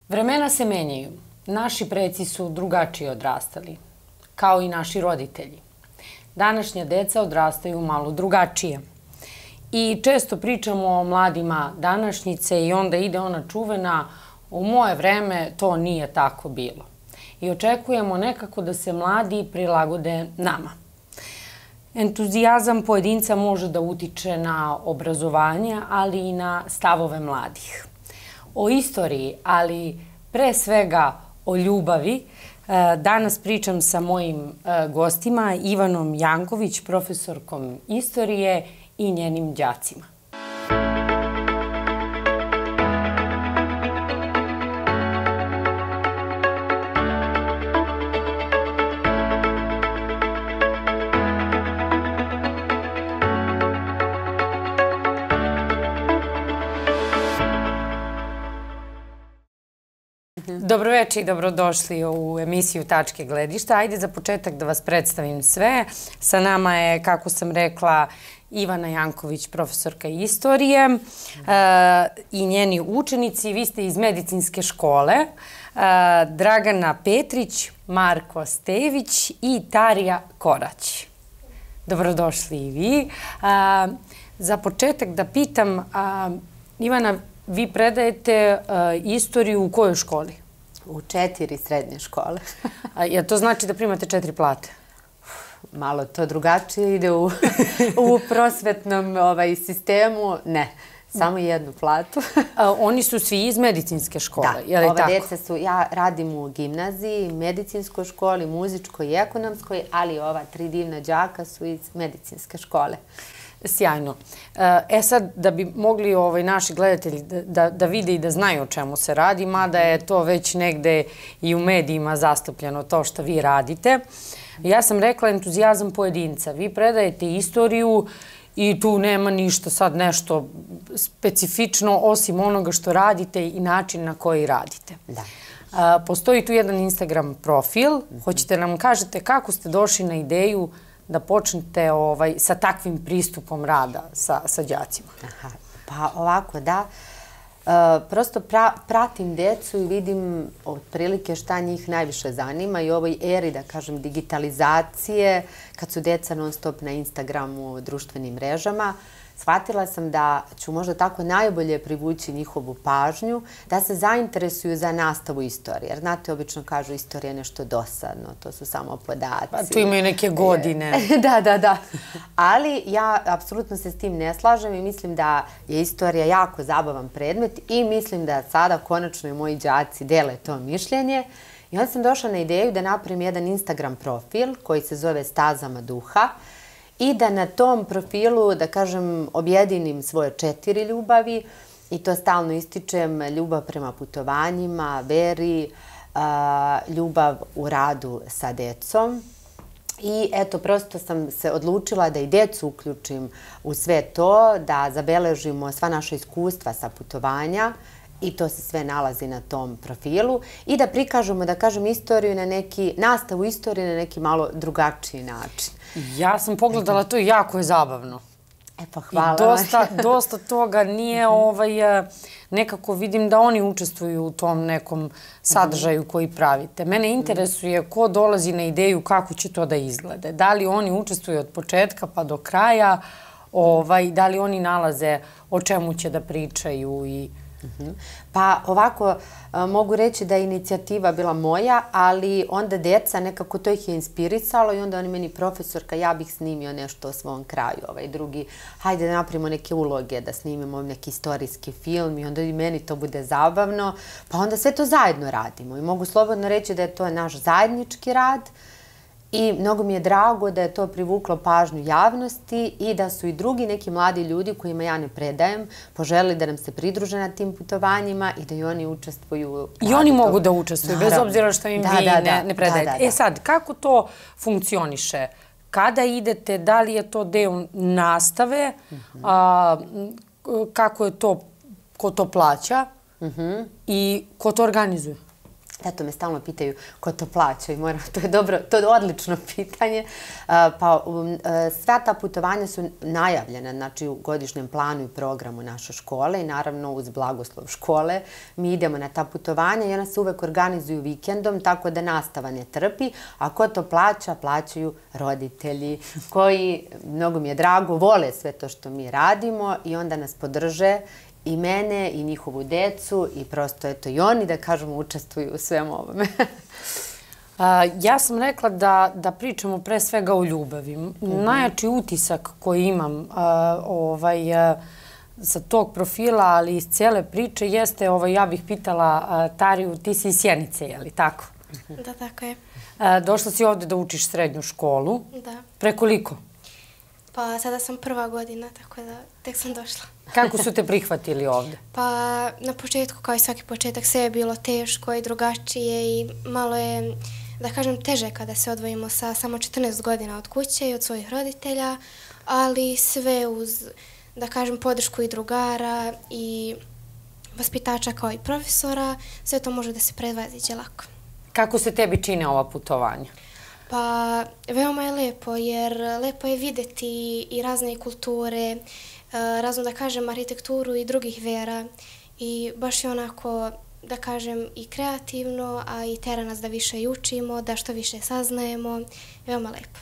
Vremena se menjaju. Naši preci su drugačije odrastali, kao i naši roditelji. Današnja deca odrastaju malo drugačije. I često pričamo o mladima današnjice i onda ide ona čuvena u moje vreme to nije tako bilo. I očekujemo nekako da se mladi prilagode nama. Entuzijazam pojedinca može da utiče na obrazovanje, ali i na stavove mladih. O istoriji, ali pre svega o ljubavi, danas pričam sa mojim gostima Ivanom Janković, profesorkom istorije i njenim đacima. Dobroveče i dobrodošli u emisiju Tačke gledišta. Ajde za početak da vas predstavim sve. Sa nama je, kako sam rekla, Ivana Janković, profesorka istorije i njeni učenici. Vi ste iz medicinske škole. Dragana Petrić, Marko Stević i Tarija Korać. Dobrodošli i vi. Za početak da pitam, Ivana, vi predajete istoriju u kojoj školi? U 4 srednje škole. Jel to znači da primate 4 plate? Malo to drugačije ide u prosvetnom sistemu. Ne, samo jednu platu. Oni su svi iz medicinske škole, je li tako? Da, ova deca su, ja radim u gimnaziji, medicinskoj školi, muzičkoj i ekonomskoj, ali ova 3 divna đaka su iz medicinske škole. Sjajno. Sad, da bi mogli naši gledatelji da vide i da znaju o čemu se radi, mada je to već negde i u medijima zastupljeno to što vi radite. Ja sam rekla entuzijazam pojedinca. Vi predajete istoriju i tu nema ništa sad nešto specifično osim onoga što radite i način na koji radite. Da. Postoji tu jedan Instagram profil. Hoćete nam kažete kako ste došli na ideju da počnete sa takvim pristupom rada sa đacima? Pa ovako, da. Prosto pratim decu i vidim otprilike šta njih najviše zanima i u ovoj eri, da kažem, digitalizacije, kad su deca non stop na Instagramu, društvenim mrežama, shvatila sam da ću možda tako najbolje privući njihovu pažnju, da se zainteresuju za nastavu istorije. Jer znate, obično kažu istorija je nešto dosadno, to su samo podaci. Pa tu imaju neke godine. Da. Ali ja apsolutno se s tim ne slažem i mislim da je istorija jako zabavan predmet i mislim da sada konačno i moji đaci dele to mišljenje. I onda sam došla na ideju da napravim jedan Instagram profil koji se zove Stazama duha, i da na tom profilu, da kažem, objedinim svoje 4 ljubavi i to stalno ističem: ljubav prema putovanjima, veri, ljubav u radu sa decom. I eto, prosto sam se odlučila da i decu uključim u sve to, da zabeležimo sva naša iskustva sa putovanja i to se sve nalazi na tom profilu i da prikažemo, da kažem, istoriju na neki, nastavu istorije na neki malo drugačiji način. Ja sam pogledala to i jako je zabavno. Pa hvala. I dosta toga nije, nekako vidim da oni učestvuju u tom nekom sadržaju koji pravite. Mene interesuje ko dolazi na ideju kako će to da izglede. Da li oni učestvuju od početka pa do kraja, da li oni nalaze o čemu će da pričaju i... Pa ovako, mogu reći da je inicijativa bila moja, ali onda deca, nekako to ih je inspirisalo i onda oni meni: profesorka, ja bih snimio nešto o svom kraju. Drugi: hajde da napravimo neke uloge, da snimimo neki istorijski film, i onda i meni to bude zabavno. Pa onda sve to zajedno radimo i mogu slobodno reći da je to naš zajednički rad. I mnogo mi je drago da je to privuklo pažnju javnosti i da su i drugi neki mladi ljudi kojima ja ne predajem poželili da nam se pridruže na tim putovanjima i da i oni učestvuju. I oni mogu da učestvuju, bez obzira što im vi ne predajete. Sad, kako to funkcioniše? Kada idete, da li je to deo nastave, kako je to, ko to plaća i ko to organizuje? Zato me stalno pitaju ko to plaća i to je dobro, to je odlično pitanje. Sva ta putovanja su najavljena, znači u godišnjem planu i programu naše škole i naravno uz blagoslov škole mi idemo na ta putovanja i ona se uvek organizuju vikendom, tako da nastava ne trpi, a ko to plaća, plaćaju roditelji koji, mnogo mi je drago, vole sve to što mi radimo i onda nas podrže i mene i njihovu decu i prosto eto i oni da kažemo učestvuju u svemu ovome. Ja sam rekla da pričamo pre svega o ljubavi. Najjači utisak koji imam sa tog profila, ali iz cijele priče jeste, ja bih pitala Tariju, ti si iz Sjenice, je li tako? Da, tako je. Došla si ovde da učiš srednju školu. Da. Pre koliko? Pa sada sam 1. godina, tako da tek sam došla. Kako su te prihvatili ovde? Pa na početku, kao i svaki početak, sve je bilo teško i drugačije i malo je, da kažem, teže kada se odvojimo sa samo 14 godina od kuće i od svojih roditelja, ali sve uz, da kažem, podršku i drugara i vaspitača kao i profesora, sve to može da se prevaziđe lako. Kako se tebi čine ova putovanja? Pa veoma je lepo jer lepo je videti i razne kulture, razno da kažem arhitekturu i drugih vera i baš je onako da kažem i kreativno, a i tera nas da više i učimo, da što više saznajemo, veoma lepo.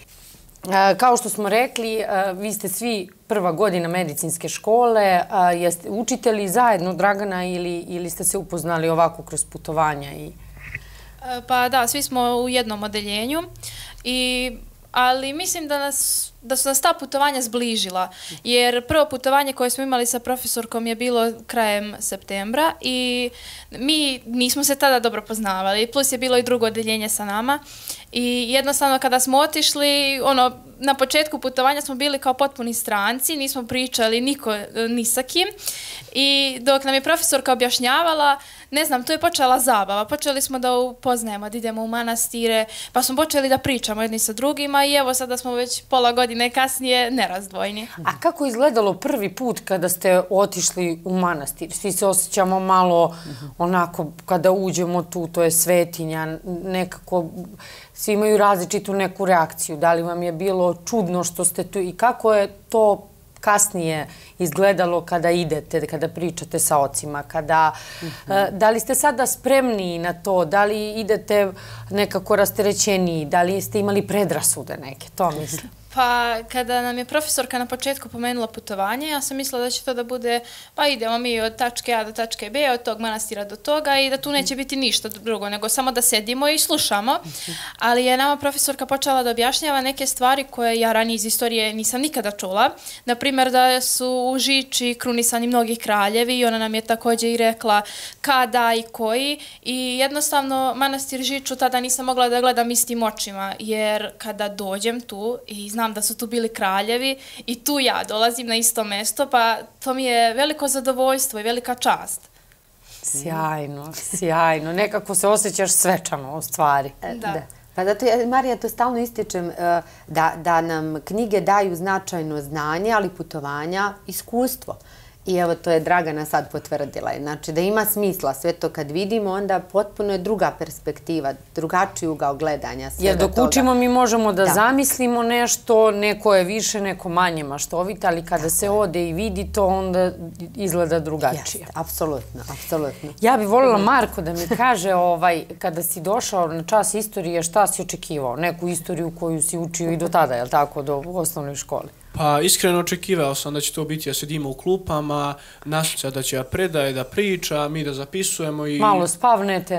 Kao što smo rekli, vi ste svi 1. godina medicinske škole, jeste učitelji zajedno Dragana ili ste se upoznali ovako kroz putovanja i... Pa da, svi smo u jednom odeljenju, ali mislim da su nas ta putovanja zbližila, jer prvo putovanje koje smo imali sa profesorkom je bilo krajem septembra i mi nismo se tada dobro poznavali, plus je bilo i drugo odeljenje sa nama i jednostavno kada smo otišli, na početku putovanja smo bili kao potpuni stranci, nismo pričali niko ni sa kim i dok nam je profesorka objašnjavala, ne znam, tu je počela zabava, počeli smo da upoznajemo, da idemo u manastire, pa smo počeli da pričamo jedni sa drugima i evo sada smo već pola godine kasnije nerazdvojni. A kako izgledalo prvi put kada ste otišli u manastir? Svi se osjećamo malo onako kada uđemo tu, to je svetinja, nekako svi imaju različitu neku reakciju. Da li vam je bilo čudno što ste tu i kako je to kasnije izgledalo kada idete, kada pričate sa ocima, da li ste sada spremniji na to, da li idete nekako rasterećeniji, da li ste imali predrasude neke, to mislim. Pa kada nam je profesorka na početku pomenula putovanje, ja sam mislila da će to da bude, pa idemo mi od tačke A do tačke B, od tog manastira do toga i da tu neće biti ništa drugo, nego samo da sedimo i slušamo. Ali je nama profesorka počela da objašnjava neke stvari koje ja ranije iz istorije nisam nikada čula. Naprimjer da su u Žiči krunisani mnogi kraljevi i ona nam je također i rekla kada i koji i jednostavno manastir Žiču tada nisam mogla da gledam istim očima, jer kada dođem tu i znam da su tu bili kraljevi i tu ja dolazim na isto mesto, pa to mi je veliko zadovoljstvo i velika čast. Sjajno, sjajno. Nekako se osjećaš svečano u stvari. Da. Pa zato, Marija, to stalno ističem da nam knjige daju značajno znanje, ali putovanja iskustvo. I evo, to je Dragana sad potvrdila. Znači, da ima smisla sve to kad vidimo, onda potpuno je druga perspektiva, drugačiji ugao gledanja svega jer toga. dok učimo mi možemo da zamislimo nešto, neko je više, neko manje maštovit, ali kada se ode i vidi to, onda izgleda drugačije. Jeste, apsolutno, apsolutno. Ja bih voljela Marko da mi kaže kada si došao na čas istorije, šta si očekivao? Neku istoriju koju si učio i do tada, je li tako, do osnovne škole? Pa iskreno očekivao sam da će to biti da sedimo u klupama, Nasica da će da predaje, da priča, mi da zapisujemo i... Malo spavnete.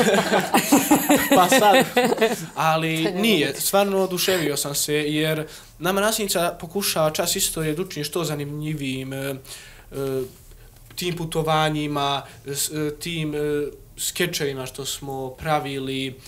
Pa sad, ali nije, stvarno oduševio sam se jer nama nastavnica pokušava čas istorije da učini što zanimljivijim tim putovanjima, tim skečevima što smo pravili,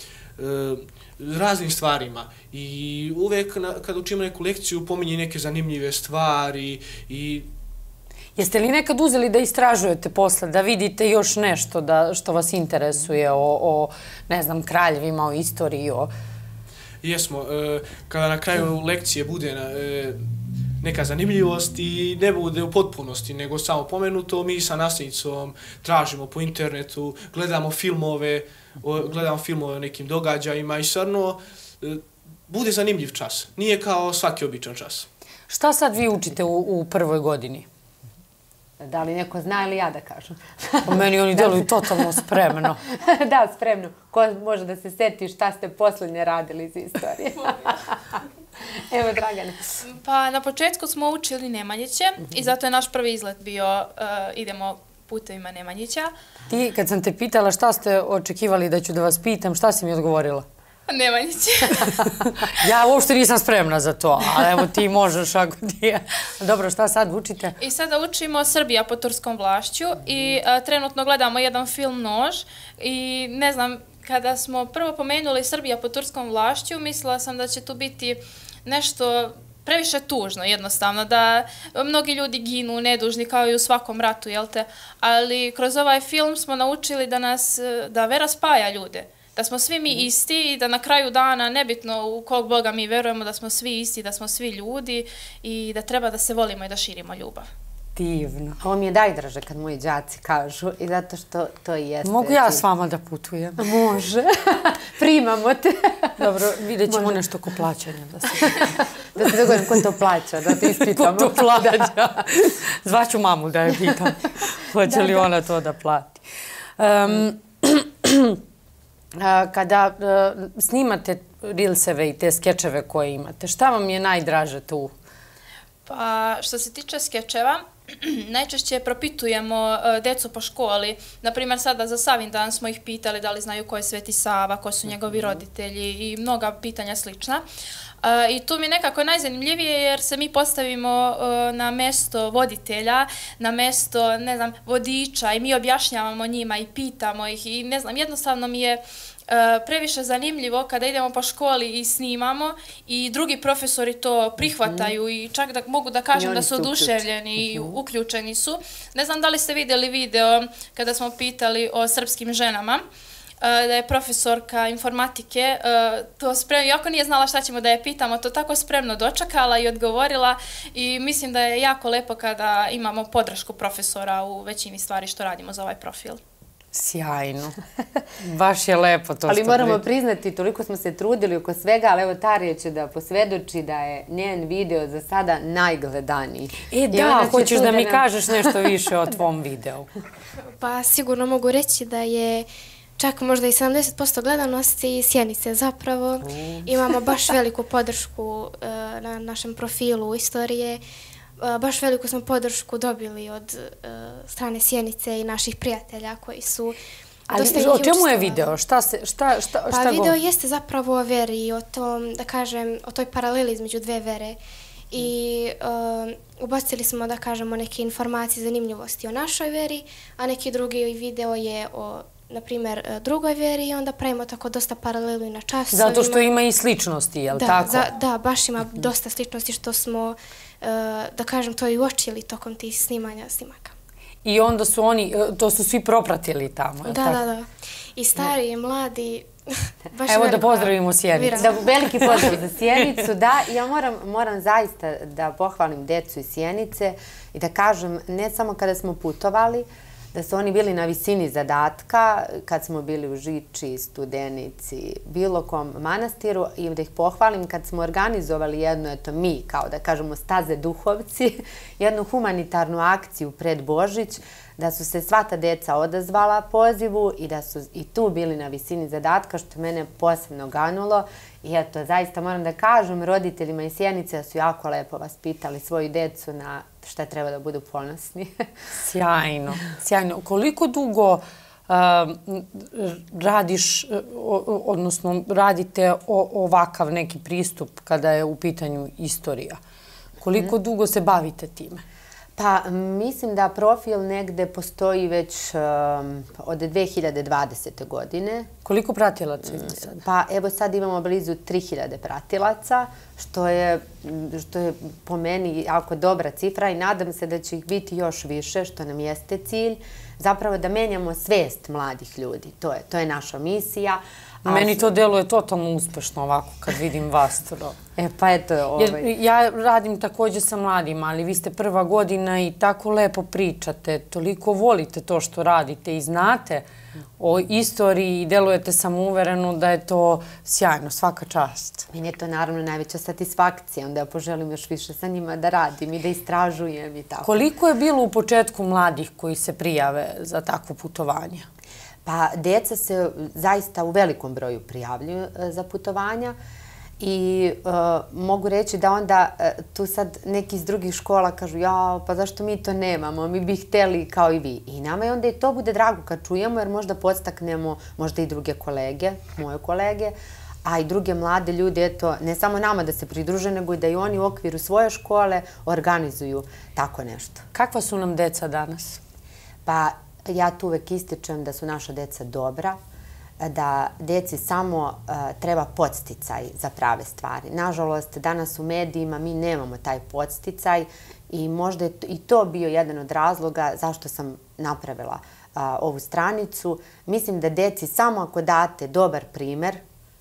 raznim stvarima i uvek kad učimo neku lekciju pominje neke zanimljive stvari i... Jeste li nekad uzeli da istražujete posle, da vidite još nešto što vas interesuje o ne znam, kraljevima, o istoriji, o... Jesmo, kada na kraju lekcije bude neka zanimljivost i ne bude u potpunosti, nego samo pomenuto. Mi sa nastavnicom tražimo po internetu, gledamo filmove o nekim događajima i stvarno bude zanimljiv čas. Nije kao svaki običan čas. Šta sad vi učite u prvoj godini? Da li neko zna ili ja da kažem? Po meni oni deluju totalno spremno. Da, spremno. Ko može da se seti šta ste posljednje radili iz istorije? Evo, Dragane. Pa na početku smo učili Nemanjiće i zato je naš prvi izlet bio idemo putevima Nemanjića. Ti, kad sam te pitala šta ste očekivali da ću da vas pitam, šta si mi odgovorila? Nemanjiće. Ja uopšte nisam spremna za to, ali evo ti možeš ako ti je. Dobro, šta sad učite? I sada učimo Srbija pod turskom vlašću i trenutno gledamo jedan film Nož i ne znam, kada smo prvo pomenuli Srbija pod turskom vlašću, mislila sam da će tu biti nešto previše tužno, jednostavno, da mnogi ljudi ginu nedužni kao i u svakom ratu, jel te? Ali kroz ovaj film smo naučili da vera spaja ljude. Da smo svi mi isti i da na kraju dana, nebitno u kog Boga mi verujemo, da smo svi isti, da smo svi ljudi i da treba da se volimo i da širimo ljubav. Divno. Ovo mi je najdraže kad moji đaci kažu i zato što to i jeste. Mogu ja s vama da putujem? Može. Primamo te. Dobro, vidjet ćemo nešto ko plaćanja. Da se dogodim ko to plaća, da te ispitamo. Ko to plaća? Zvaću mamu da je pitam. Hoće li ona to da plati? Kada snimate reelseve i te skečeve koje imate, šta vam je najdraže tu? Pa, što se tiče skečeva, najčešće propitujemo decu po školi. Naprimjer, sada za Savindan smo ih pitali da li znaju ko je Sveti Sava, ko su njegovi roditelji i mnoga pitanja slična. I tu mi nekako najzanimljivije jer se mi postavimo na mesto voditelja, na mesto, ne znam, vodiča i mi objašnjavamo njima i pitamo ih i ne znam, jednostavno mi je previše zanimljivo kada idemo po školi i snimamo i drugi profesori to prihvataju i čak da mogu da kažem da su oduševljeni i uključeni su. Ne znam da li ste vidjeli video kada smo pitali o srpskim ženama, da je profesorka informatike to spremno, iako nije znala šta ćemo da je pitamo, to tako spremno dočekala i odgovorila i mislim da je jako lepo kada imamo podršku profesora u većini stvari što radimo za ovaj profil. Sjajno. Baš je lepo to što Ali moramo priznati, toliko smo se trudili oko svega, ali evo Tarija će da posvedoči da je njen video za sada najgledaniji. Da, hoćeš da mi kažeš nešto više o tvom videu? Pa sigurno mogu reći da je čak možda i 70% gledanosti Sjenice zapravo. Imamo baš veliku podršku na našem profilu istorije. Baš veliku smo podršku dobili od strane Sjenice i naših prijatelja koji su dosta ih o čemu je video? Šta Pa video jeste zapravo o veri i o tom, da kažem, o toj paraleli između dve vere. I ubacili smo, da kažemo, neke informacije, zanimljivosti o našoj veri, a neki drugi video je o, na primjer, drugoj veri i onda pravimo tako dosta paralelu i na časovima. Zato što ima i sličnosti, je li tako? Da, baš ima dosta sličnosti što smo, da kažem, to i uočili tokom tih snimaka. I onda su oni, to su svi propratili tamo, je li tako? Da. I stari i mladi. Evo da pozdravimo Sjenicu. Veliki pozdrav za Sjenicu, da. Ja moram zaista da pohvalim decu iz Sjenice i da kažem, ne samo kada smo putovali, da su oni bili na visini zadatka, kad smo bili u Žiči, Studenici, bilo kom manastiru i da ih pohvalim kad smo organizovali jednu, eto mi, kao da kažemo Staze duhovci, jednu humanitarnu akciju pred Božić, da su se sva ta deca odazvala pozivu i da su i tu bili na visini zadatka, što mene posebno ganulo. I eto, zaista moram da kažem roditeljima iz Sjenice da su jako lepo vaspitali svoju decu na šta treba da budu ponosni. Sjajno, sjajno. Koliko dugo radiš, odnosno radite ovakav neki pristup kada je u pitanju istorija? Koliko dugo se bavite time? Pa mislim da profil negde postoji već od 2020. godine. Koliko pratilaca ima sad? Pa evo sad imamo blizu 3000 pratilaca, što je po meni jako dobra cifra i nadam se da će ih biti još više, što nam jeste cilj. zapravo da menjamo svest mladih ljudi. To je naša misija. Meni to deluje totalno uspešno ovako kad vidim vas. Pa eto... Ja radim također sa mladima, ali vi ste prva godina i tako lepo pričate, toliko volite to što radite i znate o istoriji i delujete samouvereno da je to sjajno, svaka čast. Meni je to naravno najveća satisfakcija, onda ja poželim još više sa njima da radim i da istražujem i tako. Koliko je bilo u početku mladih koji se prijave za takvo putovanje? Pa djeca se zaista u velikom broju prijavljuju za putovanja i mogu reći da onda tu sad neki iz drugih škola kažu pa zašto mi to nemamo, mi bi htjeli kao i vi. I nama je onda i to bude drago kad čujemo jer možda podstaknemo možda i druge kolege, moje kolege, a i druge mlade ljude, eto, ne samo nama da se pridruže, nego i da i oni u okviru svoje škole organizuju tako nešto. Kakva su nam deca danas? Pa ja tu uvek ističem da su naša deca dobra, da djeci samo treba podsticaj za prave stvari. Nažalost, danas u medijima mi nemamo taj podsticaj i možda je i to bio jedan od razloga zašto sam napravila ovu stranicu. Mislim da djeci samo ako date dobar primer,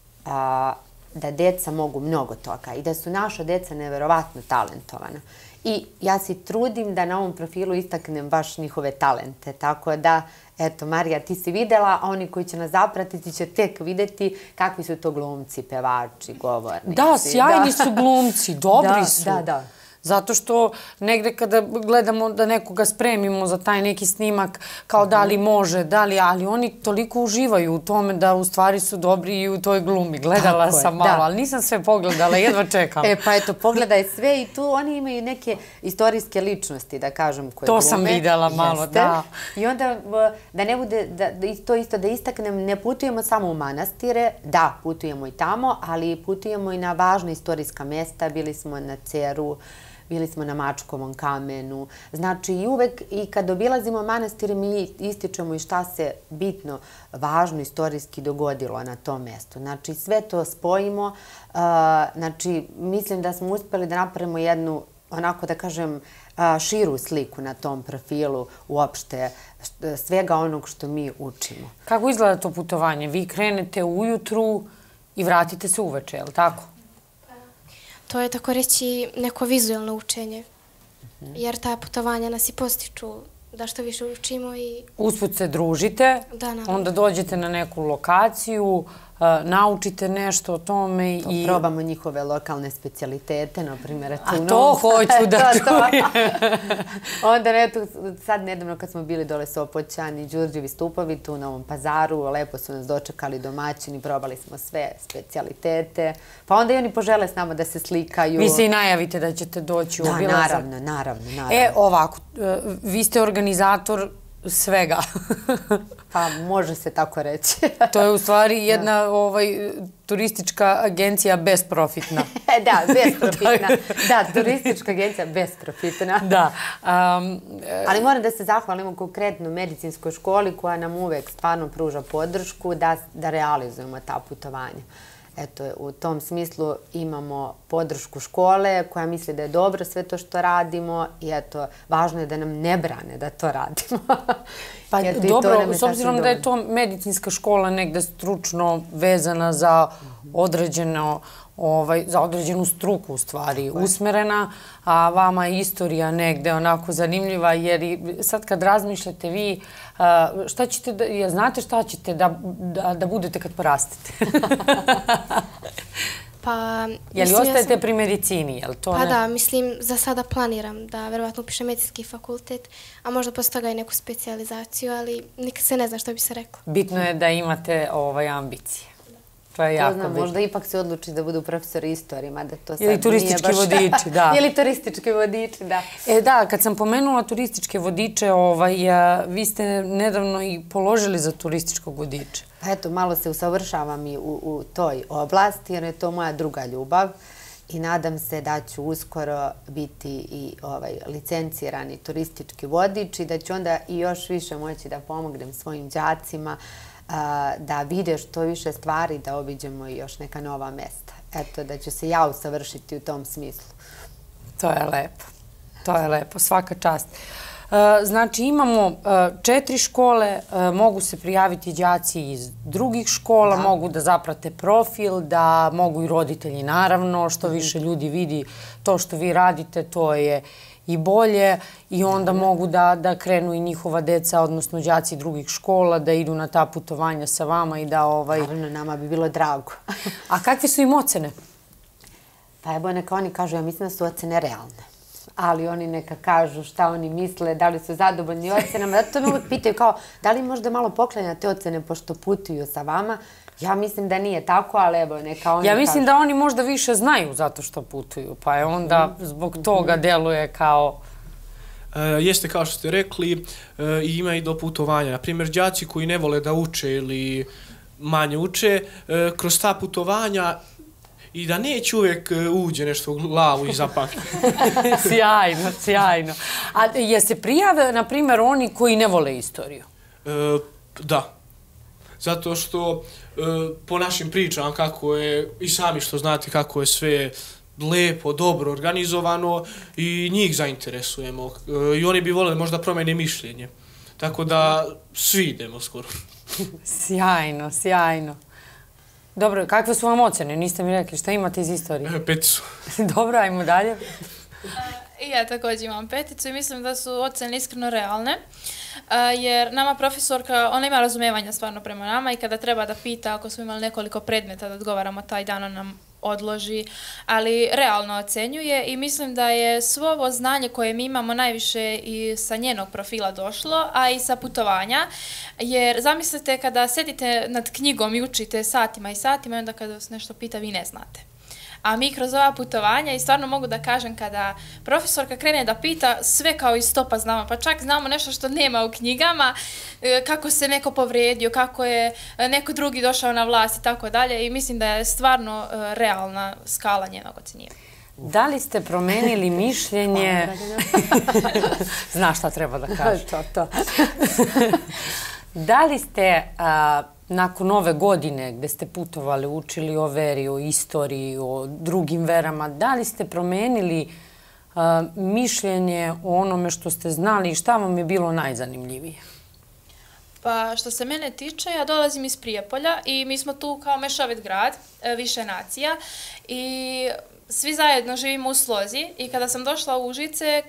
da djeca mogu mnogo toga i da su naša djeca neverovatno talentovana. I ja se trudim da na ovom profilu istaknem baš njihove talente. Tako da, eto, Marija, ti si videla, a oni koji će nas zapratiti će tek vidjeti kakvi su to glumci, pevači, govornici. Da, sjajni su glumci, dobri su. Da. Zato što negde kada gledamo da nekoga spremimo za taj neki snimak, kao da li može, ali oni toliko uživaju u tome da u stvari su dobri i u toj glumi. Gledala sam malo, ali nisam sve pogledala, jedva čekam. Pa eto, pogledaj sve i tu oni imaju neke istorijske ličnosti, da kažem, koje glume. To sam videla malo, da. I onda, da ne bude, to isto da istaknem, ne putujemo samo u manastire, da, putujemo i tamo, ali putujemo i na važna istorijska mesta, bili smo na Ceru, bili smo na Mačkovom kamenu. Znači i uvek i kad obilazimo manastire mi ističemo i šta se bitno, važno istorijski dogodilo na tom mjestu. Znači sve to spojimo. Znači mislim da smo uspjeli da napravimo jednu, onako da kažem, širu sliku na tom profilu uopšte svega onog što mi učimo. Kako izgleda to putovanje? Vi krenete ujutru i vratite se uveče, je li tako? To je tako reći neko vizualno učenje, jer ta putovanja nas i postiču da što više učimo i... Usput se družite, onda dođete na neku lokaciju, naučite nešto o tome i... Probamo njihove lokalne specijalitete, na primjer racunom. A to hoću da čujem. Onda sad nedavno kad smo bili dole Sopoćani, Đurđevi stupovi tu u Novom Pazaru, lepo su nas dočekali domaćini, probali smo sve specijalitete. Pa onda i oni požele s nama da se slikaju. Vi se i najavite da ćete doći u obilazak. Da, naravno. Ovako, vi ste organizator svega. Pa može se tako reći. To je u stvari jedna turistička agencija besprofitna. Da, besprofitna. Da, turistička agencija besprofitna. Da. Ali moram da se zahvalimo konkretno medicinskoj školi koja nam uvek stvarno pruža podršku da realizujemo ta putovanja. Eto, u tom smislu imamo podršku škole koja misli da je dobro sve to što radimo i eto, važno je da nam ne brane da to radimo. Pa dobro, s obzirom da je to medicinska škola negde stručno vezana za određenu struku u stvari usmerena, a vama je istorija negde onako zanimljiva, jer sad kad razmišljate vi, znate šta ćete da budete kad porastete? Je li ostajete pri medicini? Pa da, mislim, za sada planiram da verovatno upišem medicinski fakultet, a možda posle toga i neku specijalizaciju, ali nikad se ne zna što bi se reklo. Bitno je da imate ambicije. To je jako bitno. Možda ipak se odluči da budu profesori istorije, mada to sad nije baš... Ili turistički vodiči, da. Ili turistički vodiči, da. Da, kad sam pomenula turističke vodiče, vi ste nedavno i položili za turističkog vodiča. Pa eto, malo se usavršavam i u toj oblasti, jer je to moja druga ljubav i nadam se da ću uskoro biti i licencirani turistički vodič i da ću onda i još više moći da pomognem svojim đacima da vide što više stvari, da obiđemo i još neka nova mesta. Eto, da ću se ja usavršiti u tom smislu. To je lepo. To je lepo, svaka čast. Znači imamo 4 škole, mogu se prijaviti đaci iz drugih škola, mogu da zaprate profil, da mogu i roditelji naravno, što više ljudi vidi to što vi radite, to je i bolje i onda mogu da krenu i njihova deca, odnosno đaci drugih škola, da idu na ta putovanja sa vama i da... Naravno, nama bi bilo drago. A kakve su im ocene? Pa evo neka oni kažu, ja mislim da su ocene realne. Ali oni neka kažu šta oni misle, da li su zadovoljni ocenama. Zato me uvijek pitaju kao, da li možda malo poklanjate ocene pošto putuju sa vama? Ja mislim da nije tako, ali evo neka oni kažu. Ja mislim da oni možda više znaju zato što putuju, pa je onda zbog toga deluje kao... Jeste kao što ste rekli, i ima i do putovanja. Naprimjer, đaci koji ne vole da uče ili manje uče, kroz ta putovanja i da neće uvijek uđe nešto u glavu i zapamti. Sjajno, sjajno. A je se prijave, na primjer, oni koji ne vole istoriju? Da. Zato što po našim pričama kako je, i sami što znate kako je sve lepo, dobro organizovano i njih zainteresujemo. I oni bi voleli možda promene mišljenje. Tako da svi idemo skoro. Sjajno, sjajno. Dobro, kakve su vam ocene? Niste mi rekli šta imate iz istorije? 5 su. Dobro, ajmo dalje. I ja također imam 5 i mislim da su ocene iskreno realne, jer nama profesorka, ona ima razumevanja stvarno prema nama i kada treba da pita, ako smo imali nekoliko predmeta da odgovaramo taj dan, ona nam odloži, ali realno ocenjuje i mislim da je svo ovo znanje koje mi imamo najviše i sa njenog profila došlo, a i sa putovanja, jer zamislite kada sedite nad knjigom i učite satima i satima i onda kada vas nešto pita vi ne znate. A mi kroz ova putovanja, i stvarno mogu da kažem kada profesorka krene da pita, sve kao iz topa znamo, pa čak znamo nešto što nema u knjigama, kako se neko povredio, kako je neko drugi došao na vlast i tako dalje i mislim da je stvarno realna skala njenog ocjenjivanja. Da li ste promenili mišljenje? Znaš šta treba da kažem. To. Da li ste nakon ove godine gde ste putovali, učili o veri, o istoriji, o drugim verama, da li ste promenili mišljenje o onome što ste znali i šta vam je bilo najzanimljivije? Pa što se mene tiče, ja dolazim iz Prijepolja i mi smo tu kao mešovit grad, više nacija i svi zajedno živimo u slozi i kada sam došla u Užice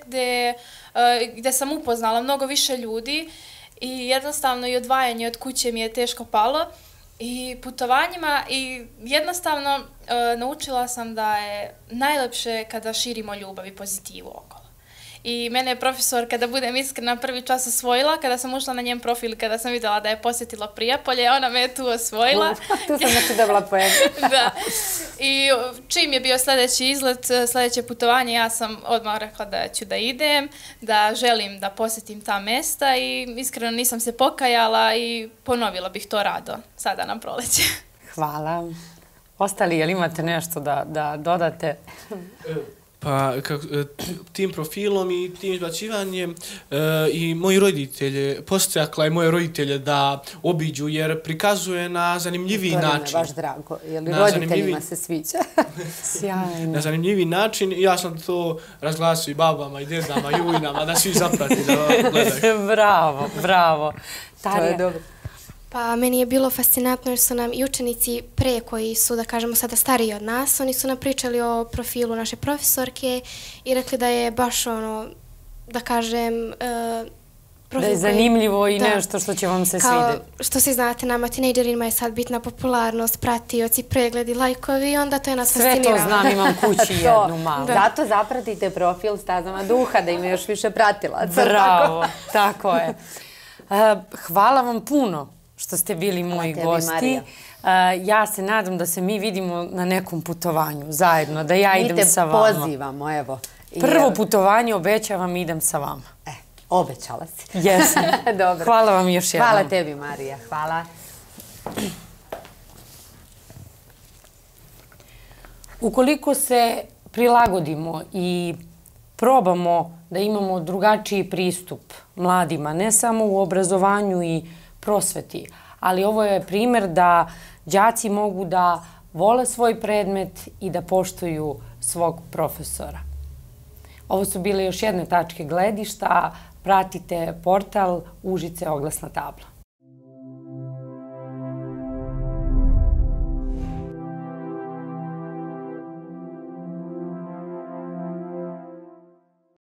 gde sam upoznala mnogo više ljudi i jednostavno i odvajanje od kuće mi je teško palo i putovanjima i jednostavno naučila sam da je najlepše kada širimo ljubav i pozitivu okolo. I mene je profesor, kada budem iskrena, prvi čas osvojila, kada sam ušla na njen profil, kada sam vidjela da je posjetila Prijepolje, ona me je tu osvojila. Tu sam znači dobila poen. Da. I čim je bio sljedeći izlet, sljedeće putovanje, ja sam odmah rekla da ću da idem, da želim da posjetim ta mesta i iskreno nisam se pokajala i ponovila bih to rado sada na proleće. Hvala. Ostali, jel imate nešto da dodate? Pa tim profilom i tim izbacivanjem i moji roditelje, podstakla je moje roditelje da obiđu jer prikazuje na zanimljiviji način. To je baš drago, jer roditeljima se sviđa. Sjajno. Na zanimljiviji način ja sam to razglasio i babama i dedama i ujnama da svi zaprati da gledaju. Bravo, bravo. To je dobro. Pa meni je bilo fascinantno jer su nam i učenici pre koji su, da kažemo, sada stariji od nas, oni su nam pričali o profilu naše profesorke i rekli da je baš ono, da kažem, da je zanimljivo i nešto što će vam se svidjeti. Što svi znate, nama tinejdžerima je sad bitna popularnost, pratioci, pregledi, lajkovi i onda to je nas fasciniralo. Sve to znam, imam kući jednu malu. Zato zapratite profil Stazama duha, da ima još više pratilaca. Bravo, tako je. Hvala vam puno što ste bili moji gosti. Ja se nadam da se mi vidimo na nekom putovanju zajedno, da ja idem sa vama. Mi te pozivamo, evo. Prvo putovanje, obećavam, idem sa vama. Obećala si. Jesam. Dobro. Hvala vam još jednom. Hvala tebi, Marija. Hvala. Ukoliko se prilagodimo i probamo da imamo drugačiji pristup mladima, ne samo u obrazovanju i prosveti, ali ovo je primjer da đaci mogu da vole svoj predmet i da poštuju svog profesora. Ovo su bile još jedne tačke gledišta. pratite portal Užice oglasna tabla.